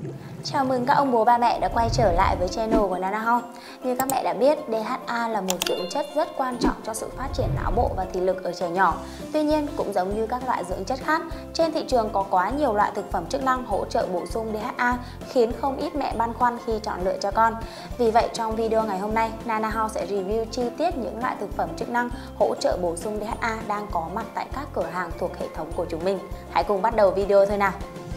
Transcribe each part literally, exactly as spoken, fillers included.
Chào mừng các ông bố ba mẹ đã quay trở lại với channel của Nana Hall. Như các mẹ đã biết, đê hát a là một dưỡng chất rất quan trọng cho sự phát triển não bộ và thị lực ở trẻ nhỏ. Tuy nhiên, cũng giống như các loại dưỡng chất khác, trên thị trường có quá nhiều loại thực phẩm chức năng hỗ trợ bổ sung đê hát a khiến không ít mẹ băn khoăn khi chọn lựa cho con. Vì vậy, trong video ngày hôm nay, Nana Hall sẽ review chi tiết những loại thực phẩm chức năng hỗ trợ bổ sung đê hát a đang có mặt tại các cửa hàng thuộc hệ thống của chúng mình. Hãy cùng bắt đầu video thôi nào!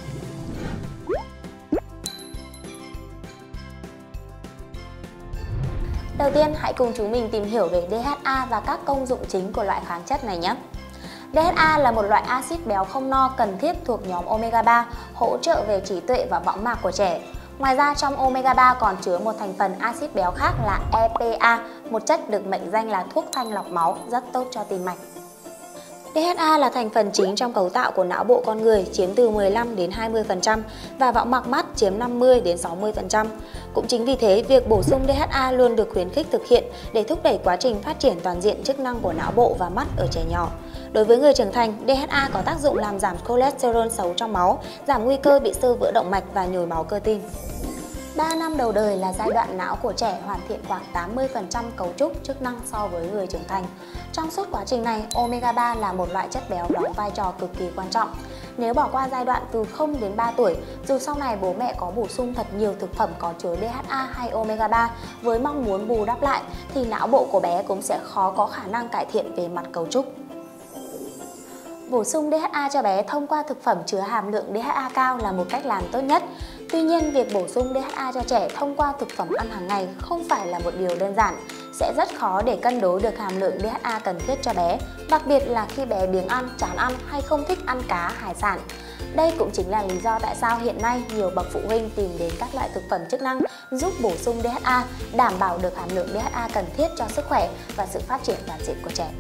Đầu tiên, hãy cùng chúng mình tìm hiểu về đê hát a và các công dụng chính của loại kháng chất này nhé. đê hát a là một loại axit béo không no cần thiết thuộc nhóm omega ba, hỗ trợ về trí tuệ và võng mạc của trẻ. Ngoài ra, trong omega ba còn chứa một thành phần axit béo khác là e pê a, một chất được mệnh danh là thuốc thanh lọc máu, rất tốt cho tim mạch. đê hát a là thành phần chính trong cấu tạo của não bộ con người, chiếm từ mười lăm đến hai mươi phần trăm và võng mạc mắt chiếm năm mươi đến sáu mươi phần trăm. Cũng chính vì thế, việc bổ sung đê hát a luôn được khuyến khích thực hiện để thúc đẩy quá trình phát triển toàn diện chức năng của não bộ và mắt ở trẻ nhỏ. Đối với người trưởng thành, đê hát a có tác dụng làm giảm cholesterol xấu trong máu, giảm nguy cơ bị xơ vữa động mạch và nhồi máu cơ tim. ba năm đầu đời là giai đoạn não của trẻ hoàn thiện khoảng tám mươi phần trăm cấu trúc chức năng so với người trưởng thành. Trong suốt quá trình này, omega ba là một loại chất béo đóng vai trò cực kỳ quan trọng. Nếu bỏ qua giai đoạn từ không đến ba tuổi, dù sau này bố mẹ có bổ sung thật nhiều thực phẩm có chứa đê hát a hay omega ba với mong muốn bù đắp lại, thì não bộ của bé cũng sẽ khó có khả năng cải thiện về mặt cấu trúc. Bổ sung đê hát a cho bé thông qua thực phẩm chứa hàm lượng đê hát a cao là một cách làm tốt nhất. Tuy nhiên, việc bổ sung đê hát a cho trẻ thông qua thực phẩm ăn hàng ngày không phải là một điều đơn giản. Sẽ rất khó để cân đối được hàm lượng đê hát a cần thiết cho bé, đặc biệt là khi bé biếng ăn, chán ăn hay không thích ăn cá, hải sản. Đây cũng chính là lý do tại sao hiện nay nhiều bậc phụ huynh tìm đến các loại thực phẩm chức năng giúp bổ sung đê hát a, đảm bảo được hàm lượng đê hát a cần thiết cho sức khỏe và sự phát triển toàn diện của trẻ.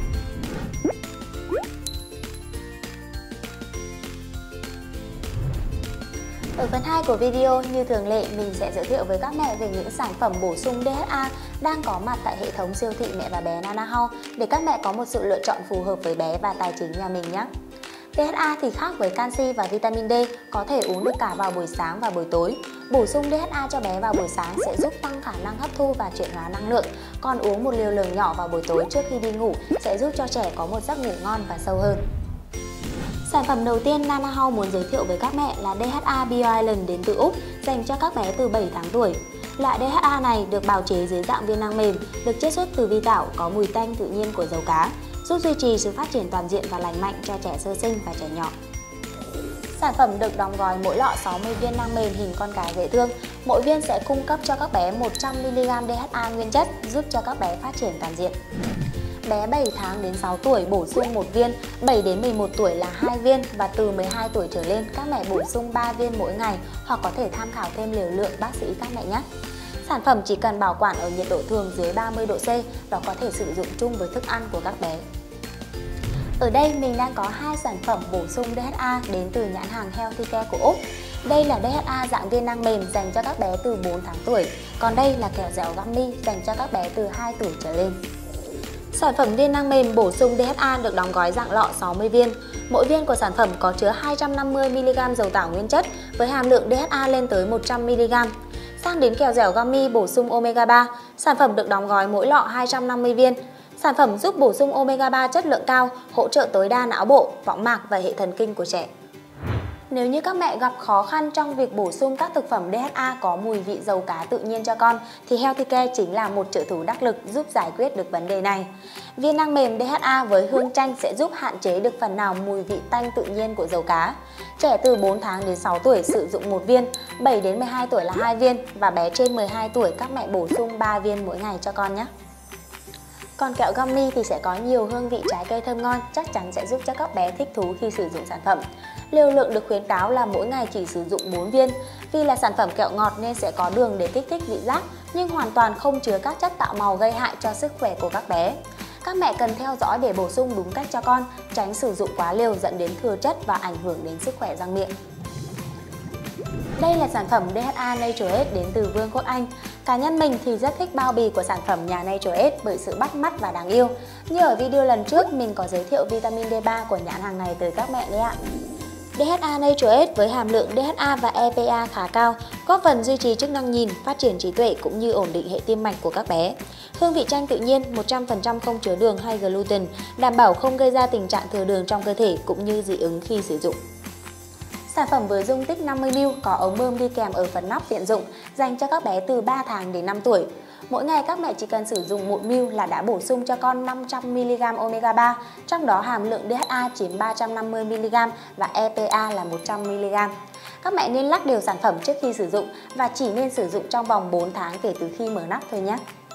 Ở phần hai của video, như thường lệ, mình sẽ giới thiệu với các mẹ về những sản phẩm bổ sung đê hát a đang có mặt tại hệ thống siêu thị mẹ và bé Nana Hall để các mẹ có một sự lựa chọn phù hợp với bé và tài chính nhà mình nhé. đê hát a thì khác với canxi và vitamin D, có thể uống được cả vào buổi sáng và buổi tối. Bổ sung đê hát a cho bé vào buổi sáng sẽ giúp tăng khả năng hấp thu và chuyển hóa năng lượng, còn uống một liều lượng nhỏ vào buổi tối trước khi đi ngủ sẽ giúp cho trẻ có một giấc ngủ ngon và sâu hơn. Sản phẩm đầu tiên Nana Hall muốn giới thiệu với các mẹ là đê hát a Bio Island đến từ Úc, dành cho các bé từ bảy tháng tuổi. Loại đê hát a này được bào chế dưới dạng viên nang mềm, được chiết xuất từ vi tảo, có mùi tanh tự nhiên của dầu cá, giúp duy trì sự phát triển toàn diện và lành mạnh cho trẻ sơ sinh và trẻ nhỏ. Sản phẩm được đóng gói mỗi lọ sáu mươi viên nang mềm hình con cá dễ thương. Mỗi viên sẽ cung cấp cho các bé một trăm mi li gam đê hát a nguyên chất, giúp cho các bé phát triển toàn diện. Bé bảy tháng đến sáu tuổi bổ sung một viên, bảy đến mười một tuổi là hai viên và từ mười hai tuổi trở lên các mẹ bổ sung ba viên mỗi ngày, hoặc có thể tham khảo thêm liều lượng bác sĩ các mẹ nhé. Sản phẩm chỉ cần bảo quản ở nhiệt độ thường dưới ba mươi độ C và có thể sử dụng chung với thức ăn của các bé. Ở đây mình đang có hai sản phẩm bổ sung đê hát a đến từ nhãn hàng Healthy Care của Úc. Đây là đê hát a dạng viên nang mềm dành cho các bé từ bốn tháng tuổi, còn đây là kẹo dẻo gummy dành cho các bé từ hai tuổi trở lên. Sản phẩm viên nang mềm bổ sung đê hát a được đóng gói dạng lọ sáu mươi viên. Mỗi viên của sản phẩm có chứa hai trăm năm mươi mi li gam dầu tảo nguyên chất với hàm lượng đê hát a lên tới một trăm mi li gam. Sang đến kẹo dẻo gummy bổ sung omega ba, sản phẩm được đóng gói mỗi lọ hai trăm năm mươi viên. Sản phẩm giúp bổ sung omega ba chất lượng cao, hỗ trợ tối đa não bộ, võng mạc và hệ thần kinh của trẻ. Nếu như các mẹ gặp khó khăn trong việc bổ sung các thực phẩm đê hát a có mùi vị dầu cá tự nhiên cho con, thì Healthy Care chính là một trợ thủ đắc lực giúp giải quyết được vấn đề này. Viên nang mềm đê hát a với hương chanh sẽ giúp hạn chế được phần nào mùi vị tanh tự nhiên của dầu cá. Trẻ từ bốn tháng đến sáu tuổi sử dụng một viên, bảy đến mười hai tuổi là hai viên và bé trên mười hai tuổi các mẹ bổ sung ba viên mỗi ngày cho con nhé. Còn kẹo gummy thì sẽ có nhiều hương vị trái cây thơm ngon, chắc chắn sẽ giúp cho các bé thích thú khi sử dụng sản phẩm. Liều lượng được khuyến cáo là mỗi ngày chỉ sử dụng bốn viên. Vì là sản phẩm kẹo ngọt nên sẽ có đường để kích thích vị giác, nhưng hoàn toàn không chứa các chất tạo màu gây hại cho sức khỏe của các bé. Các mẹ cần theo dõi để bổ sung đúng cách cho con, tránh sử dụng quá liều dẫn đến thừa chất và ảnh hưởng đến sức khỏe răng miệng. Đây là sản phẩm đê hát a Natureade đến từ Vương quốc Anh. Cá nhân mình thì rất thích bao bì của sản phẩm nhà Natureade bởi sự bắt mắt và đáng yêu. Như ở video lần trước, mình có giới thiệu vitamin D ba của nhãn hàng này tới các mẹ đấy ạ. đê hát a Nature với hàm lượng đê hát a và e pê a khá cao, góp phần duy trì chức năng nhìn, phát triển trí tuệ cũng như ổn định hệ tim mạch của các bé. Hương vị chanh tự nhiên, một trăm phần trăm không chứa đường hay gluten, đảm bảo không gây ra tình trạng thừa đường trong cơ thể cũng như dị ứng khi sử dụng. Sản phẩm với dung tích năm mươi mi li lít có ống bơm đi kèm ở phần nắp tiện dụng, dành cho các bé từ ba tháng đến năm tuổi. Mỗi ngày các mẹ chỉ cần sử dụng một mi li lít là đã bổ sung cho con năm trăm mi li gam omega ba, trong đó hàm lượng đê hát a chiếm ba trăm năm mươi mi li gam và e pê a là một trăm mi li gam. Các mẹ nên lắc đều sản phẩm trước khi sử dụng và chỉ nên sử dụng trong vòng bốn tháng kể từ khi mở nắp thôi nhé.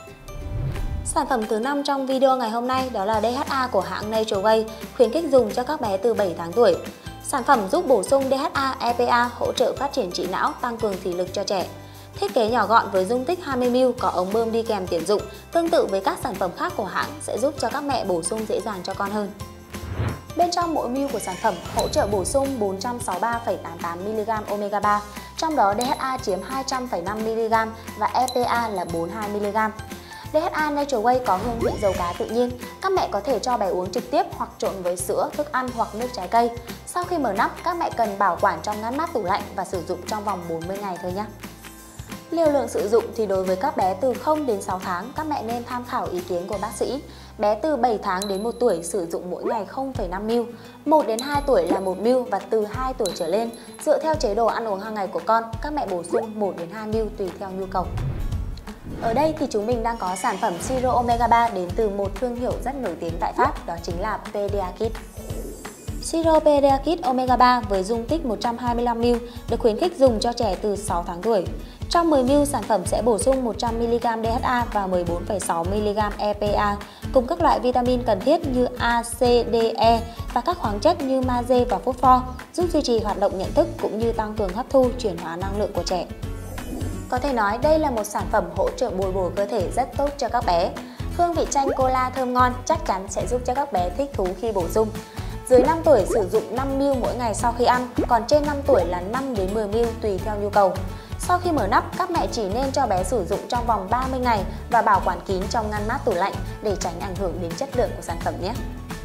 Sản phẩm thứ năm trong video ngày hôm nay đó là đê hát a của hãng Nature, khuyến khích dùng cho các bé từ bảy tháng tuổi. Sản phẩm giúp bổ sung đê hát a, e pê a, hỗ trợ phát triển trí não, tăng cường thị lực cho trẻ. Thiết kế nhỏ gọn với dung tích hai mươi mi li lít, có ống bơm đi kèm tiện dụng, tương tự với các sản phẩm khác của hãng sẽ giúp cho các mẹ bổ sung dễ dàng cho con hơn. Bên trong mỗi mi li lít của sản phẩm hỗ trợ bổ sung bốn trăm sáu mươi ba phẩy tám mươi tám mi li gam omega ba, trong đó đê hát a chiếm hai trăm phẩy năm mi li gam và e pê a là bốn mươi hai mi li gam. đê hát a Nature có hương vị dầu cá tự nhiên, các mẹ có thể cho bé uống trực tiếp hoặc trộn với sữa, thức ăn hoặc nước trái cây. Sau khi mở nắp, các mẹ cần bảo quản trong ngăn mát tủ lạnh và sử dụng trong vòng bốn mươi ngày thôi nhé. Liều lượng sử dụng thì đối với các bé từ không đến sáu tháng, các mẹ nên tham khảo ý kiến của bác sĩ. Bé từ bảy tháng đến một tuổi sử dụng mỗi ngày không phẩy năm mi li lít, một đến hai tuổi là một mi li lít và từ hai tuổi trở lên, dựa theo chế độ ăn uống hàng ngày của con, các mẹ bổ sung một đến hai mi li lít tùy theo nhu cầu. Ở đây thì chúng mình đang có sản phẩm siro omega ba đến từ một thương hiệu rất nổi tiếng tại Pháp, đó chính là Pediakit. Siro Pediakit omega ba với dung tích một trăm hai mươi lăm mi li lít được khuyến khích dùng cho trẻ từ sáu tháng tuổi. Trong mười mi li lít, sản phẩm sẽ bổ sung một trăm mi li gam đê hát a và mười bốn phẩy sáu mi li gam e pê a, cùng các loại vitamin cần thiết như A, C, D, E và các khoáng chất như magie và phosphor, giúp duy trì hoạt động nhận thức cũng như tăng cường hấp thu, chuyển hóa năng lượng của trẻ. Có thể nói đây là một sản phẩm hỗ trợ bồi bổ cơ thể rất tốt cho các bé. Hương vị chanh cola thơm ngon chắc chắn sẽ giúp cho các bé thích thú khi bổ sung. Dưới năm tuổi sử dụng năm mi li lít mỗi ngày sau khi ăn, còn trên năm tuổi là năm đến mười mi li lít tùy theo nhu cầu. Sau khi mở nắp, các mẹ chỉ nên cho bé sử dụng trong vòng ba mươi ngày và bảo quản kín trong ngăn mát tủ lạnh để tránh ảnh hưởng đến chất lượng của sản phẩm nhé.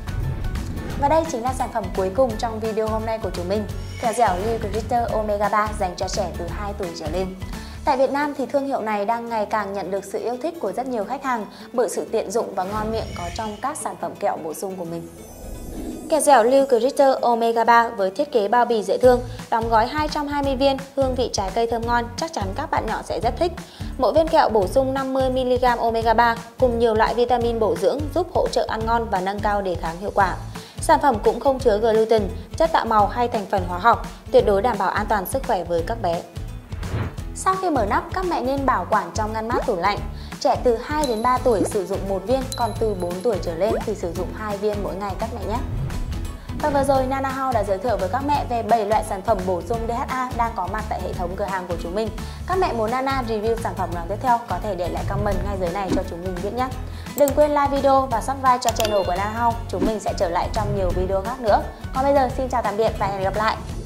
Và đây chính là sản phẩm cuối cùng trong video hôm nay của chúng mình, kẹo dẻo Liu Glitter omega ba dành cho trẻ từ hai tuổi trở lên. Tại Việt Nam thì thương hiệu này đang ngày càng nhận được sự yêu thích của rất nhiều khách hàng bởi sự tiện dụng và ngon miệng có trong các sản phẩm kẹo bổ sung của mình. Kẹo dẻo Liu Glitter omega ba với thiết kế bao bì dễ thương, đóng gói hai trăm hai mươi viên, hương vị trái cây thơm ngon, chắc chắn các bạn nhỏ sẽ rất thích. Mỗi viên kẹo bổ sung năm mươi mi li gam omega ba cùng nhiều loại vitamin bổ dưỡng giúp hỗ trợ ăn ngon và nâng cao đề kháng hiệu quả. Sản phẩm cũng không chứa gluten, chất tạo màu hay thành phần hóa học, tuyệt đối đảm bảo an toàn sức khỏe với các bé. Sau khi mở nắp, các mẹ nên bảo quản trong ngăn mát tủ lạnh. Trẻ từ hai đến ba tuổi sử dụng một viên, còn từ bốn tuổi trở lên thì sử dụng hai viên mỗi ngày các mẹ nhé. Và vừa rồi Nana House đã giới thiệu với các mẹ về bảy loại sản phẩm bổ sung đê hát a đang có mặt tại hệ thống cửa hàng của chúng mình. Các mẹ muốn Nana review sản phẩm nào tiếp theo có thể để lại comment ngay dưới này cho chúng mình biết nhé. Đừng quên like video và subscribe cho channel của Nana House, chúng mình sẽ trở lại trong nhiều video khác nữa. Còn bây giờ xin chào tạm biệt và hẹn gặp lại.